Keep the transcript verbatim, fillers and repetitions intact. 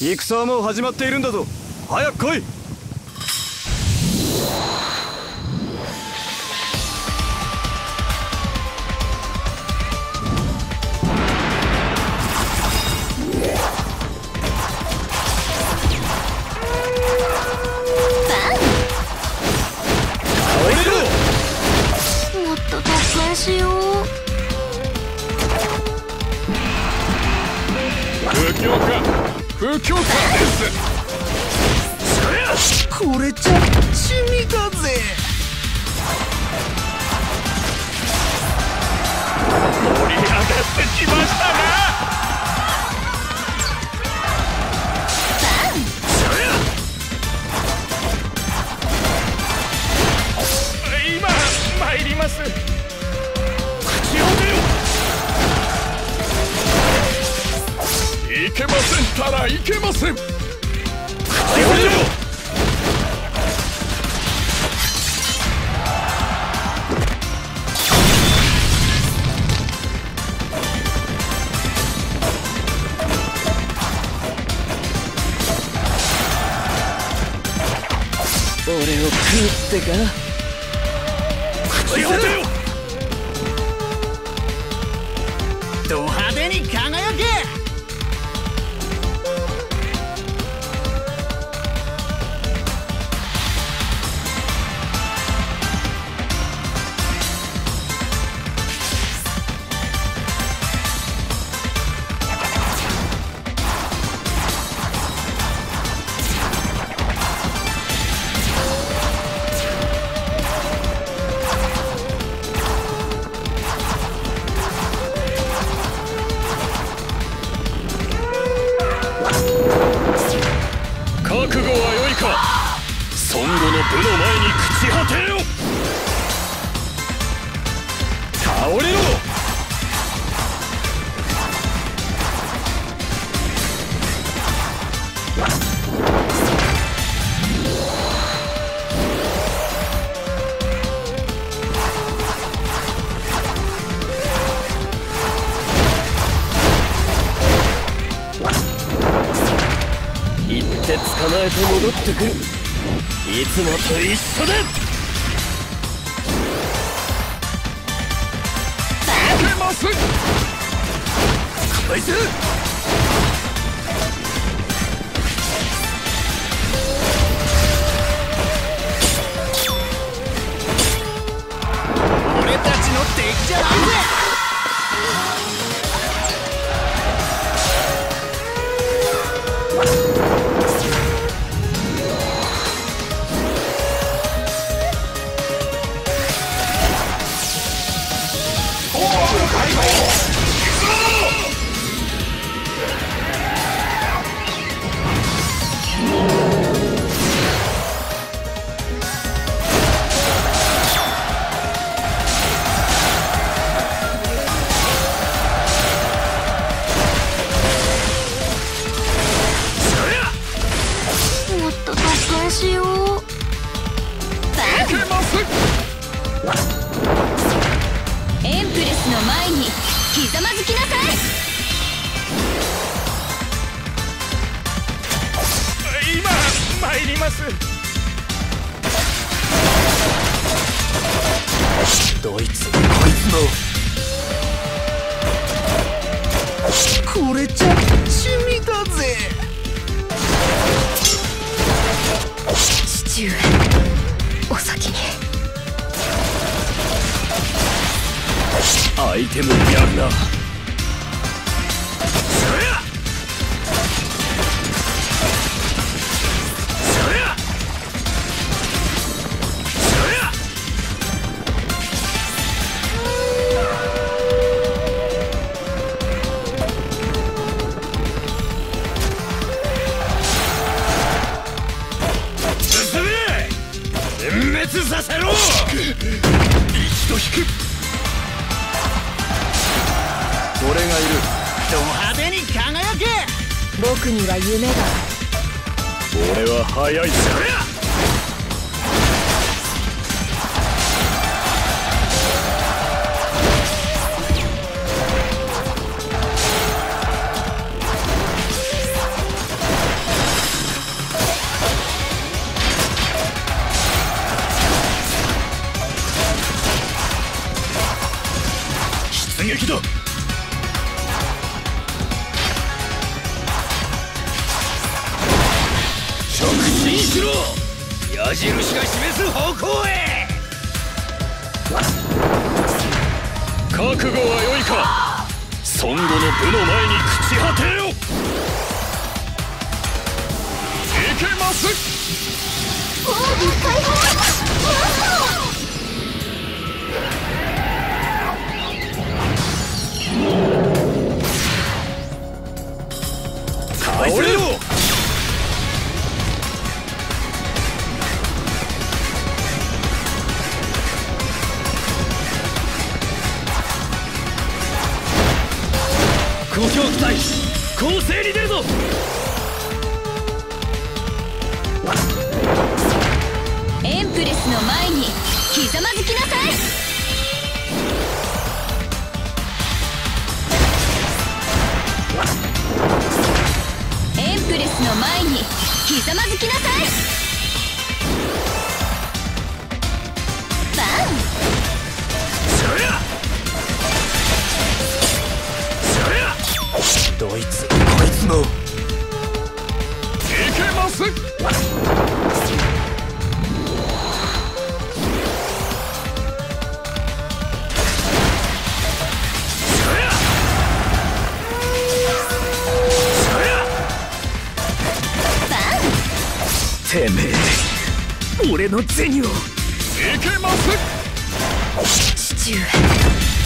戦はもう始まっているんだぞ。早く来い。 もっと特訓しよう。 不強化不強化です。 これじゃ地味だぜ。 盛り上がってきましたな。今参ります。口を出よ。いけませんたらいけません。口を出よ。 俺を食うってか。 口を出よ。 ド派手に輝け。 覚悟は良いか。孫悟の部の前に朽ち果てよ。倒れろ。 行って捕まえて戻ってくる。いつもと一緒だ。 いけません。 こいつ俺たちの敵じゃないぜ。 もっと特訓しよう。 いけません。 エンプレスの前にひざまずきなさい。 今参ります。 どいつもこいつも。これじゃ地味だぜ。 父上、お先に。 アイテムやるな。 全滅させろ。一度引く。 俺がいる。 ド派手に輝け。 僕には夢がある。 俺は早いぜ。 撃だ。直進しろ。矢印が示す方向へ。覚悟は良いか。孫悟の部の前に朽ち果てよ。いけます。 奥義解放。 倒れろ。故郷隊攻勢に出るぞ。 エンプレスの前にひざまずきなさい。エンプレスの前にひざまずきなさい。バン。 そりゃそりゃどいつこいつもいけます。てめえ俺の銭をいけます。 父上。